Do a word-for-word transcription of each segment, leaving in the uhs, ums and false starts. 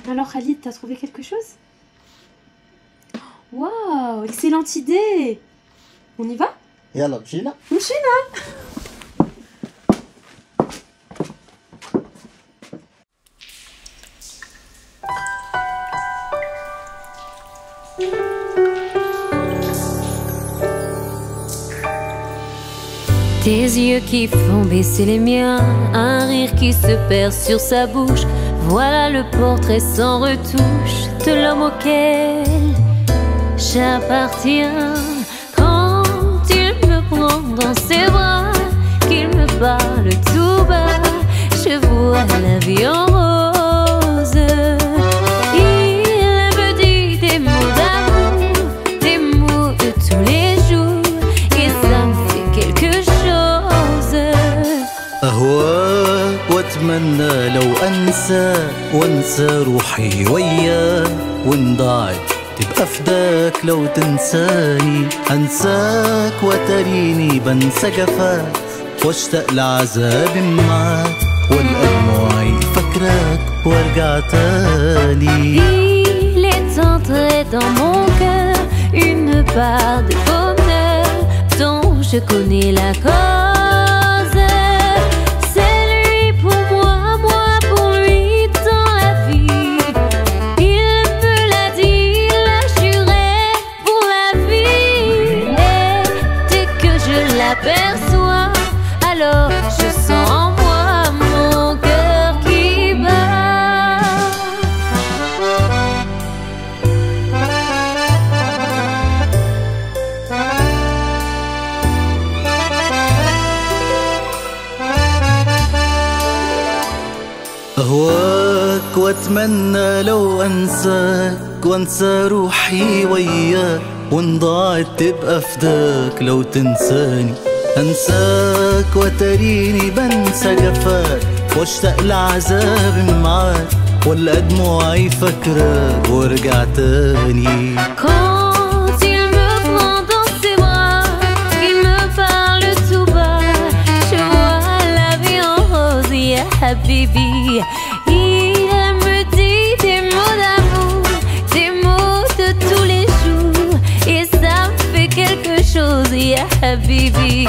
Alors Khalid, t'as trouvé quelque chose? Waouh, excellente idée. On y va? يلا مشينا. مشينا. Tes yeux qui font baisser les miens, un rire qui se perd sur sa bouche. Voilà le portrait sans retouche de l'homme auquel j'appartiens. Quand il me prend dans ses bras, qu'il me parle tout bas, je vois la vie en rose. Il me dit des mots d'amour, des mots de tous les jours, et ça me fait quelque chose. أهواك وأتمنى لو أنسى وأنسى روحي وياك، وإن ضاعت تبقى فداك لو تنساني. أنساك وتريني بنسى جفاك، واشتاق لعذابي معاك، والقى دموعي فاكراك وارجع تاني. Il est entré dans mon cœur une part de bonheur dont je connais la cause. C'est lui pour moi, moi pour lui dans la vie. Il me l'a dit, il l'a juré pour la vie. Et dès que je l'aperçois, alors je sens en moi mon cœur qui bat. أهواك وأتمنى لو أنساك وأنسى روحي وياك، وإن ضاعت تبقى فداك لو تنساني. أنساك وتريني بنسى جفاك، واشتاق لعذابي معاك، والقى دموعي فاكراك وارجع تاني. Quand il me prend dans ses bras, qu'il me parle tout bas, je vois la vie en rose, ya habibi. Il me dit des mots d'amour, des mots de tous les jours, et ça me fait quelque chose, ya habibi.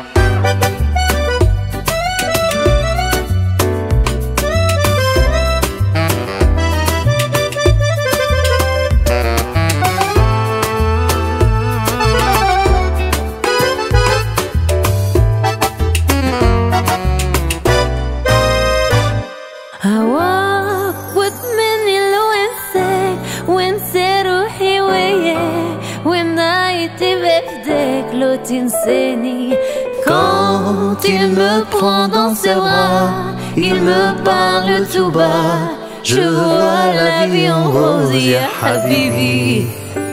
هواك واتمنى لو انساك وانسى روحي وياك وين ضايعتي بفداك لو تنساني. Quand il me prend dans ses bras, il me parle tout bas, je vois la vie en rose, ya habibi.